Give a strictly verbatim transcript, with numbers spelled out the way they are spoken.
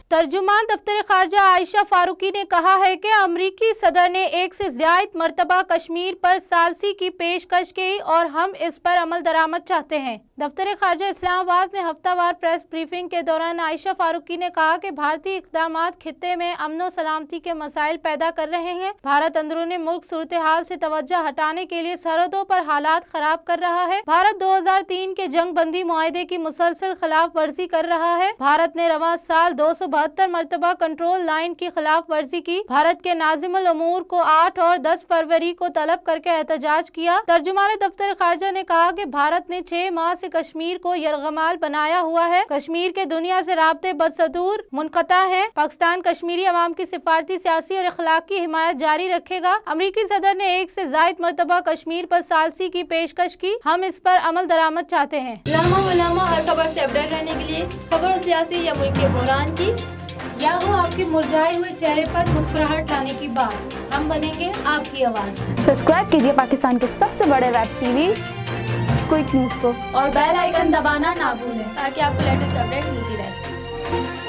तर्जुमान दफ्तर खारजा आयशा फारूकी ने कहा है कि अमरीकी सदर ने एक से ज्यादा मरतबा कश्मीर पर सालसी की पेशकश की और हम इस पर अमल दरामद चाहते हैं। दफ्तर खारजा इस्लामाबाद में हफ्तावार प्रेस ब्रीफिंग के दौरान आयशा फारूकी ने कहा कि भारतीय इक़दाम खित्ते में अमन सलामती के मसाइल पैदा कर रहे हैं। भारत अंदरूनी मुल्क सूरत हाल से तवज्जो हटाने के लिए सरहदों पर हालात खराब कर रहा है। भारत दो हजार तीन के जंग बंदी मुआहदे की मुसलसल खिलाफ वर्जी कर रहा है। भारत ने रवां साल दो सौ बहत्तर मरतबा कंट्रोल लाइन की खिलाफ वर्जी की। भारत के नाजिमुल अमूर को आठ और दस फरवरी को तलब करके एहतजाज किया। तर्जुमान दफ्तर खारजा ने कहा कि भारत ने छह माह से कश्मीर को यरगमाल बनाया हुआ है। कश्मीर के दुनिया से राब्ते बदसतूर मुनक़ता है। पाकिस्तान कश्मीरी अवाम की सिफारती, सियासी और अखलाकी हिमायत जारी रखेगा। अमरीकी सदर ने एक से ज्यादा मरतबा कश्मीर पर सालसी की पेशकश की, हम इस पर अमल दरामद चाहते हैं। लामा वलामा हर खबर से अपडेट रहने के लिए खबरों सियासी या मुल्क के बहरान की या हो आपके मुरझाए हुए चेहरे पर मुस्कुराहट लाने की बात, हम बनेंगे आपकी आवाज। सब्सक्राइब कीजिए पाकिस्तान के सबसे बड़े वेब टीवी क्विक न्यूज को और बेल आइकन दबाना ना भूलें ताकि आपको लेटेस्ट अपडेट मिलती रहे।